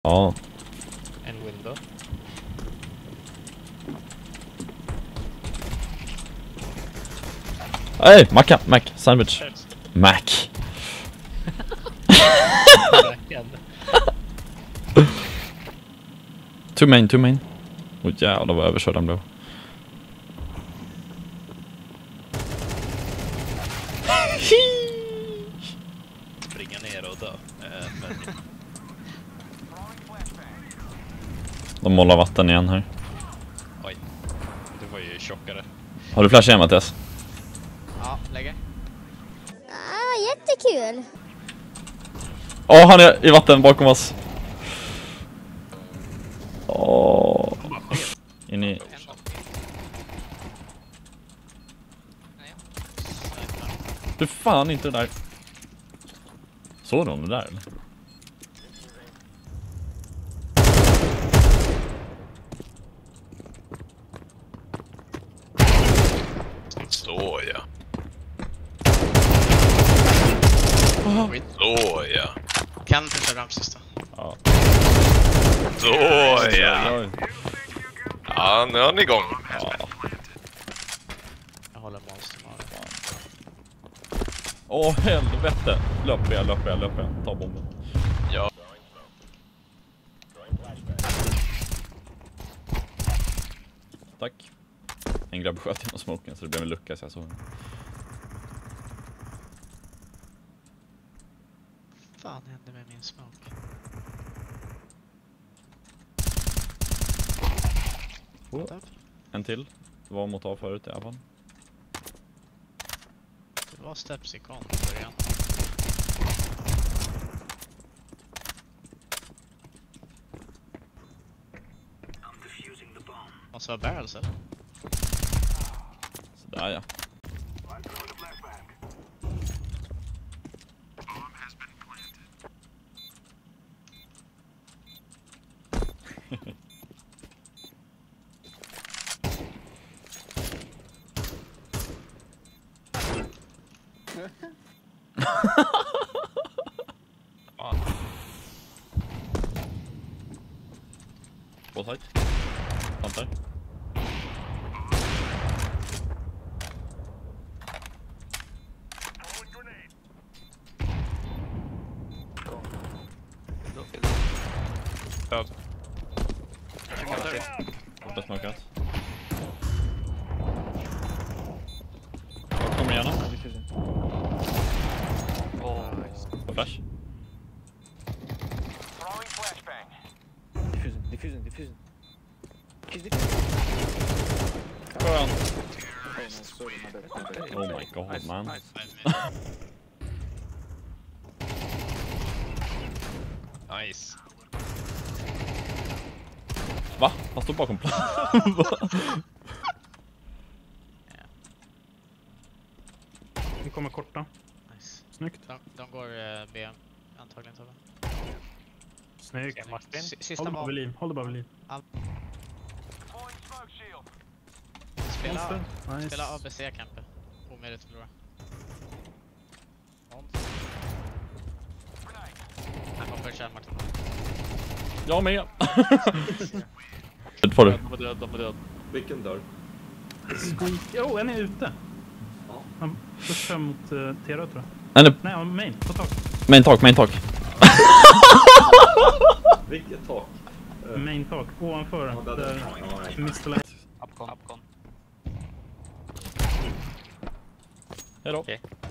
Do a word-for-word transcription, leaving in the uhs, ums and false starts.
Ja. En window. Hej, macka, mac, sandwich. Mac. Two main, two main. Åh jävlar vad överkörd den blev. Springa ner och dö. Eh, men... De målar vatten igen här. Oj, det var ju tjockare. Har du flash igen, Mattias? Ja, lägger. Ah, jättekul. Åh, oh, han är i vatten bakom oss. Åh. Oh. In i... Du fan inte det där. Såg du det där eller? Så ja. Oh. Så ja. Kan försöka ramsista. Ja. Så ja. Ja, nu är ni igång. Ja. Jag håller monster med. Åh oh, helvete. Löper jag, löper jag, löper jag. Ta bomben. Ja. Tack. En grabb sköt genom smoken så det blev en lucka så jag såg. Vad fan hände med min smoke? Oh. En till. Det var mot av förut i alla fall. Det var steps i kon i början. Måste vara barrels eller? Sådär ja. Båt hit. Pantar. Död. Borta smokat. Jag kommer gärna. Oh, nice. Flash. Diffusing, diffusing, diffusing. She's diffusing. Skönt. Oh, no, sorry, my bad, my bad. Oh my god, man. Nice. Va? Han står bakom plan. Vi kommer korta. Nice. Snyggt. De, de går uh, B antagligen Tobbe. Snyggt. S- Sista Håll det bara vid val. liv. Håll det bara vid liv. Spela, Monster. Nice. spela A B C-camper. Omöjligt att förlora. Han kommer köra Martin. Jag med. Det får du. De är död, de är död. Vilken dörr? Jo, en är ute. Ja. Han pushar mot uh, Tera tror jag. Nej, nej. Nej, han main. På tak. Main tak, main tak. Vilket tak? Uh, Main tak. Ovanför. Ja, där, där. Där Ja, nej. mister Light. Upcon. Upcon. Hejdå. Okej.